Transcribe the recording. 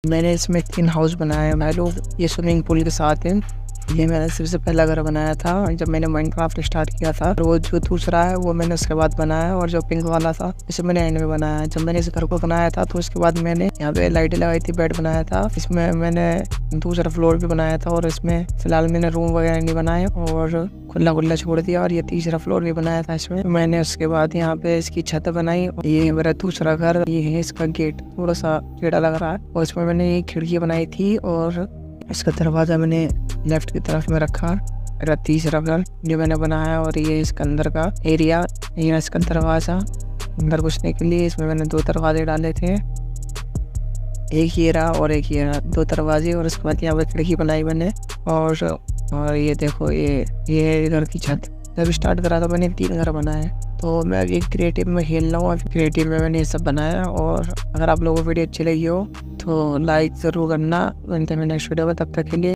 मैंने इसमें 3 हाउस बनाए हैं। लोग ये स्विमिंग पूल के साथ है। ये मैंने सबसे पहला घर बनाया था जब मैंने माइनक्राफ्ट स्टार्ट किया था। वो जो दूसरा है वो मैंने उसके बाद बनाया, और जो पिंक वाला था इसे मैंने एंड में बनाया। जब मैंने इस घर को बनाया था तो उसके बाद मैंने यहाँ पे लाइटें लगाई थी, बेड बनाया था। इसमें मैंने दूसरा फ्लोर भी बनाया था, और इसमें फिलहाल मैंने रूम वगैरह नहीं बनाए और खुला छोड़ दिया। और ये तीसरा फ्लोर भी बनाया था इसमें मैंने। उसके बाद यहाँ पे इसकी छत बनाई। ये मेरा दूसरा घर, ये है इसका गेट, थोड़ा सा टेढ़ा लग रहा है, और इसमें मैंने ये खिड़की बनाई थी, और इसका दरवाजा मैंने लेफ्ट की तरफ में रखा। मेरा तीसरा घर जो मैंने बनाया, और ये इसके अंदर का एरिया, ये इसका दरवाजा अंदर घुसने के लिए। इसमें मैंने 2 दरवाजे डाले थे, एक ये रहा और एक ये रहा, 2 दरवाजे। और उसके बाद यहाँ पे खिड़की बनाई मैंने। और ये देखो, ये घर की छत। जब स्टार्ट करा तो मैंने 3 घर बनाए। तो मैं अभी क्रिएटिव में खेल रहा हूँ। अभी क्रिएटिव में मैंने ये सब बनाया। और अगर आप लोगों को वीडियो अच्छी लगी हो तो लाइक ज़रूर करना। मिलते हैं नेक्स्ट वीडियो में, तब तक के लिए।